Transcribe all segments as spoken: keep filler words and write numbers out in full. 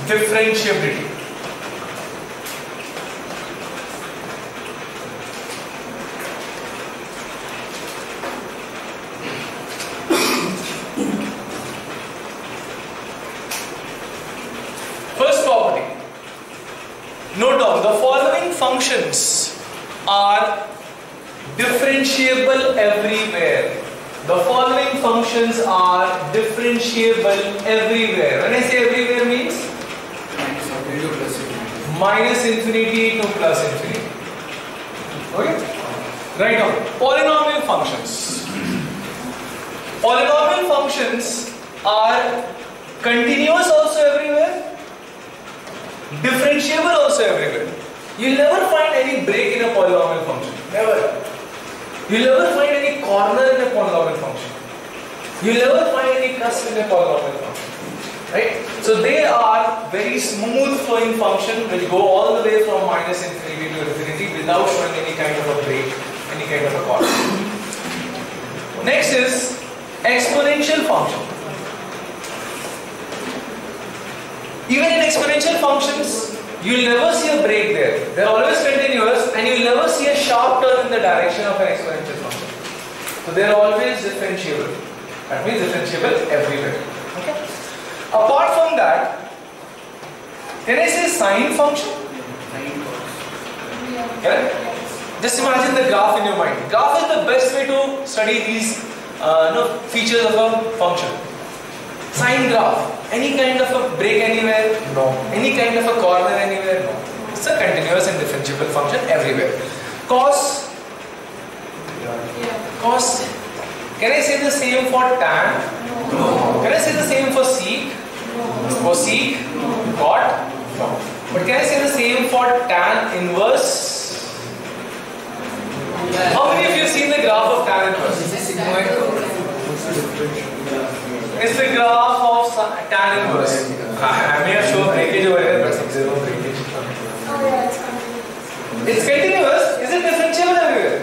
differentiability. First property. Note down, the following functions are differentiable everywhere. The following functions are differentiable everywhere. When I say everywhere means minus infinity to plus infinity. Okay? Right now, polynomial functions. Polynomial functions are continuous also everywhere, differentiable also everywhere. You'll never find any break in a polynomial function. Never. You'll never find any corner in a polynomial function. You'll never find any cusp in a polynomial function. Right? So they are very smooth flowing function which go all the way from minus infinity to infinity without showing any kind of a break, any kind of a corner. Next is exponential function. Even in exponential functions, you will never see a break there. They are always continuous and you will never see a sharp turn in the direction of an exponential function. So they are always differentiable. That means differentiable everywhere. Okay? Apart from that, can I say sine function? Correct? Just imagine the graph in your mind. Graph is the best way to study these uh, no, features of a function. Sine graph. Any kind of a break anywhere? No. Any kind of a corner anywhere? No. It's a continuous and differentiable function everywhere. Cos? Yeah. Cos? Can I say the same for tan? No. Can I say the same for sec? No. For sec? No. Cot? No. But can I say the same for tan inverse? Yeah. How many of you have seen the graph of tan inverse? It's the graph of tan inverse. I may have shown breakage over here, but there is no breakage. Oh yeah, it's continuous. It's continuous. Is it differentiable everywhere?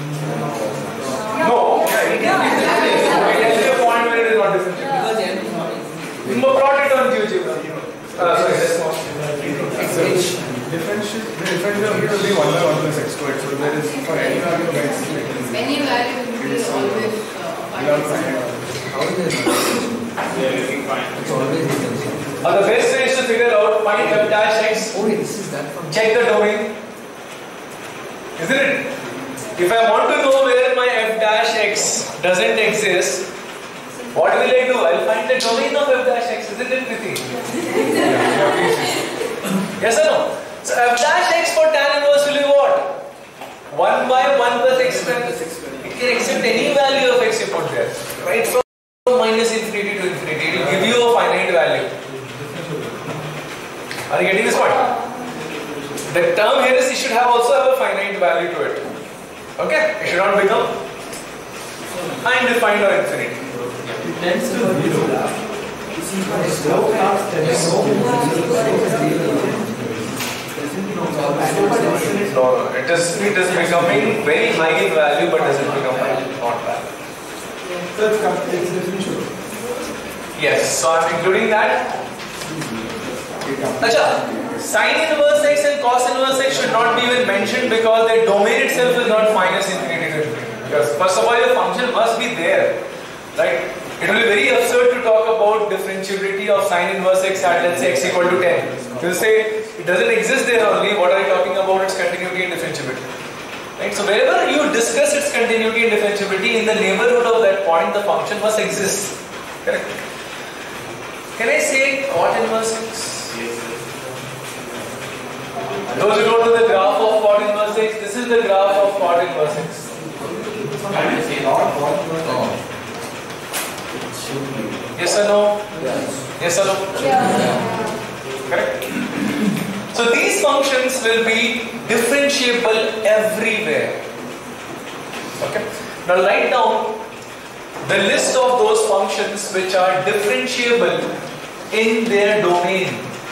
No. Yeah, it can be differentiable. It can be a point where it is not differentiable. We brought it on GeoGebra. Uh, sorry, that's not. Differentiability will be one by one plus x squared. So there is for any value of x. Any value will be always finite. How is it? Yeah, looking fine. It's always differentiable. Uh, the best way is to figure out find f dash x. Oh, this is that from. Check the domain. Isn't it? If I want to know where my f dash x doesn't exist, what will I do? I'll find the domain of f dash x. Isn't it, Priti? Yes or no? So f dash x for tan inverse will be what? one by one plus x squared. It can accept any value of x you put there. Right? From minus infinity to infinity. It will give you a finite value. Are you getting this point? The term here is it should have also have a finite value to it. Okay? It should not become undefined or infinite. It tends to zero. No, it is it is becoming very high in value but doesn't become not value. So it's differentiable. Yes, so I'm including that. Acha, sine inverse x and cos inverse x should not be even mentioned because the domain itself is not minus infinity to infinity. Because first of all, your function must be there, right? It will be very absurd to talk about differentiability of sine inverse x at let's say x equal to ten. You will say it doesn't exist there only. What are you talking about? Its continuity and differentiability. Right? So wherever you discuss its continuity and differentiability, in the neighborhood of that point, the function must exist. Correct? Can I say cot inverse x? Yes. Those who don't know the graph of cot inverse x, this is the graph of cot inverse x. Can I say not cot inverse x? Yes or no? Yes. Yes or no? Yeah. Correct? So these functions will be differentiable everywhere. Okay? Now write down the list of those functions which are differentiable in their domain.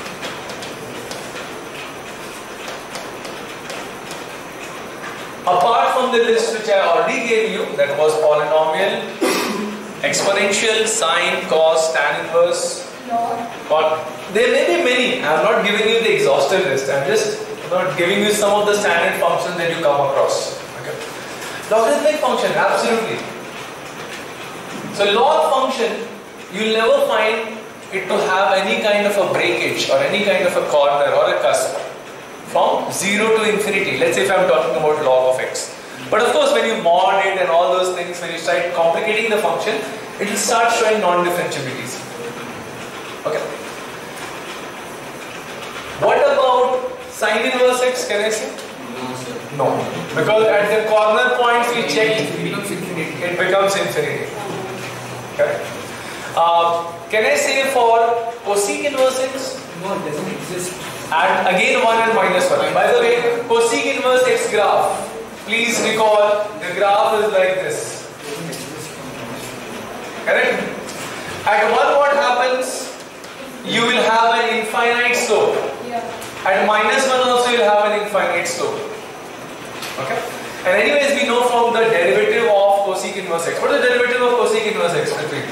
Apart from the list which I already gave you, that was polynomial, exponential, sine, cos, tan inverse, Or there may be many. I am not giving you the exhaustive list. I am just not giving you some of the standard functions that you come across. Okay. Logarithmic function, absolutely. So log function, you'll never find it to have any kind of a breakage or any kind of a corner or a cusp from zero to infinity. Let's say if I'm talking about log of x. But of course, when you mod it and all those things, when you start complicating the function, it will start showing non-differentiabilities. Okay. What about sine inverse x? Can I say? No, sir. No. Because at the corner points we check, It becomes infinity. it becomes infinity. Okay. Uh, can I say for cosec inverse x? No, it doesn't exist. And again one and minus one. By the way, cosec inverse x graph, please recall the graph is like this. Correct? At one, what happens? You will have an infinite slope. Yeah. At minus one also you will have an infinite slope. Okay? And anyways we know from the derivative of cosec inverse x. What is the derivative of cosec inverse x? Between?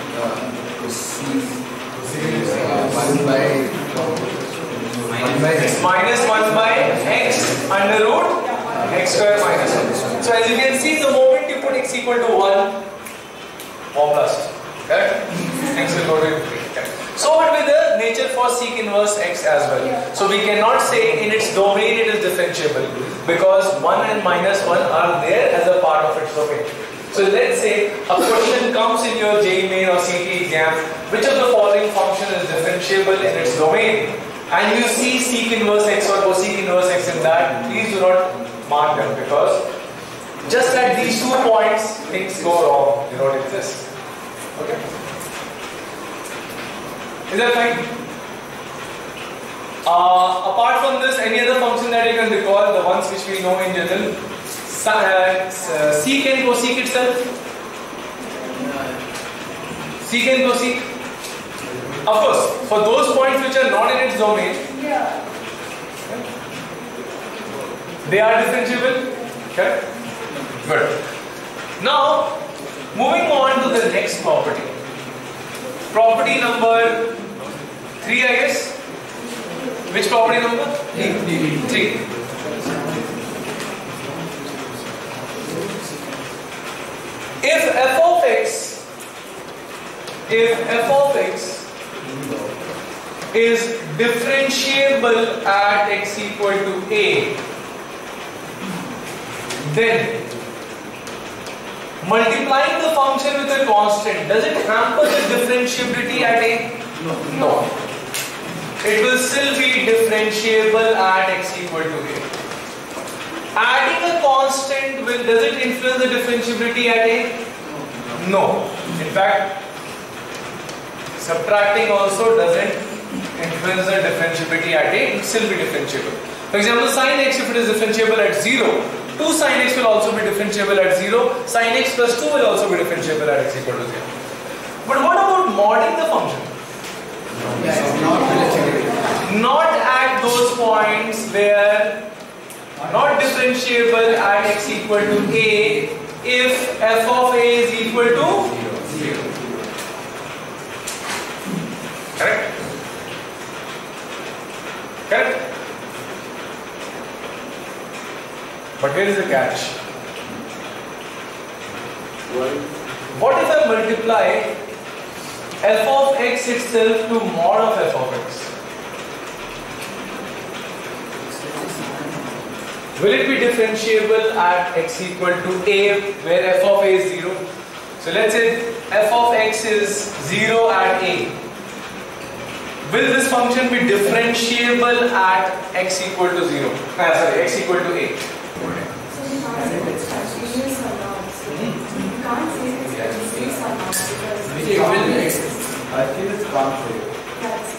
one by one by It's minus one by x under root x square minus one. So as you can see, the moment you put x equal to one, one plus. Correct? X will go to infinity. So what will the nature for sec inverse x as well? Yeah. So we cannot say in its domain it is differentiable because one and minus one are there as a part of its domain. So let's say a question comes in your J E E Main or C E T exam, which of the following function is differentiable in its domain, and you see sec inverse x or cosec inverse x in that, please do not mark them because just at these two points things go wrong, they don't exist. Okay? Is that fine? Uh, apart from this, any other function that you can recall, the ones which we know in general, uh, uh, sec and cosec itself? Sec and cosec? Of course, for those points which are not in its domain, Yeah. they are differentiable. Okay? Good. Now, moving on to the next property. Property number three, I guess. Which property number? Three. Three. If f of x, if f of x is differentiable at x equal to a, then multiplying the function with a constant, does it hamper the differentiability at a? No. No. It will still be differentiable at x equal to a. Adding a constant, will, does it influence the differentiability at a? No. In fact, subtracting also doesn't influence the differentiability at a, it will still be differentiable. For example, sine x, if it is differentiable at zero, two sine x will also be differentiable at zero, sine x plus two will also be differentiable at x equal to zero. But what about modding the function? Yes, not relatively. Not at those points where not differentiable at x equal to a if f of a is equal to zero. Correct? Correct? But here is the catch. What if I multiply f of x itself to mod of f of x? Will it be differentiable at x equal to a where f of a is zero? So let's say f of x is zero at a. Will this function be differentiable at x equal to zero? Ah, sorry, x equal to a. So you can't say it's continuous or not. So you can't say it's continuous or not because Which it will exist. I feel it's contrary. that's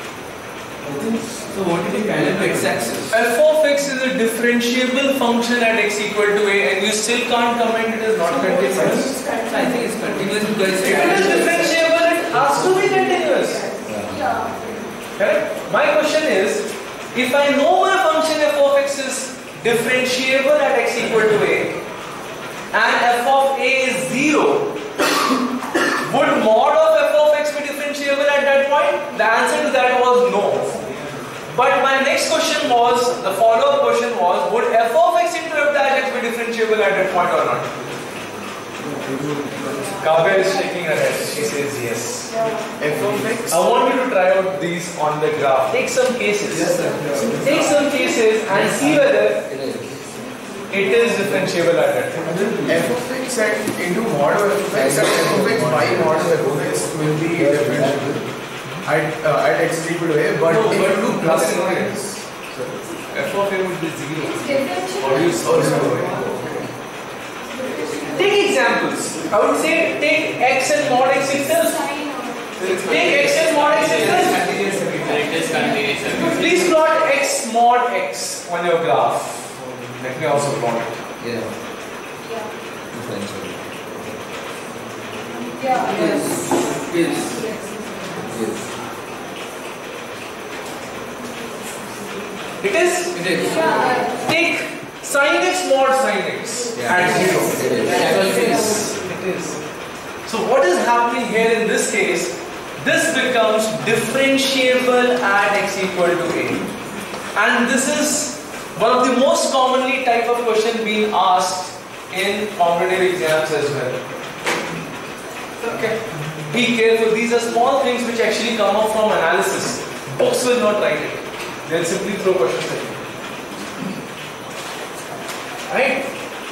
So what did you kind of x-axis? F of x is a differentiable function at x equal to a, and you still can't comment it is not continuous. I think it's continuous because If it is differentiable, it has to be continuous. yeah. Correct? My question is, if I know my function f of x is differentiable at x equal to a, and f of a is zero, would mod of f of x be differentiable at that point? the answer to that was no. But my next question was, the follow-up question was, would f of x into f dash x be differentiable at that point or not? Kavya is shaking her head. She says yes. F of x. I want you to try out these on the graph. Take some cases. Yes, sir. Take some cases and see whether it is differentiable at that point. F of x at into mod of f of x and f of x by mod of f of x will be differentiable at uh, at x is equal to a, but No, if but you do plus nothing or else. F of a would be zero. Differentiable. Or you take examples. I would say take x and mod x itself. Take x and mod x itself. It is continuous. Please plot x mod x on your graph. Let me also plot it. yeah. Yeah. Differentiable. Yeah. Yes. Yes. Yes. It is. It is. Yeah. Take sin x mod sin x Yeah. at zero. It is. It is. It is. So what is happening here in this case? This becomes differentiable at x equal to a, and this is one of the most commonly type of question being asked in competitive exams as well. Okay. Be careful. These are small things which actually come up from analysis. Books will not write it. They'll simply throw questions at you. Right?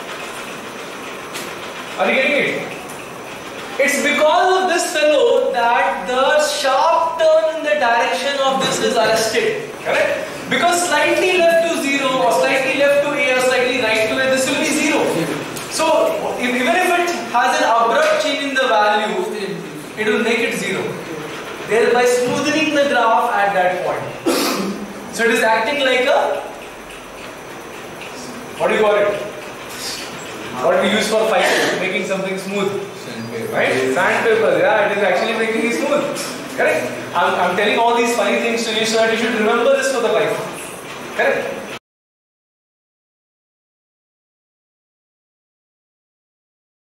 Are you getting it? It's because of this fellow that the sharp turn in the direction of this is arrested. Correct? Because slightly left to zero or slightly left to a or slightly right to a, this will be zero. So if, even if it has an abrupt change in the value, it will make it zero, thereby smoothing the graph at that point. So it is acting like a, what do you call it? What we use for fighting, making something smooth. Right? Sandpaper, yeah, it is actually making it smooth. Correct? I'm, I'm telling all these funny things to you so that you should remember this for the life. Correct?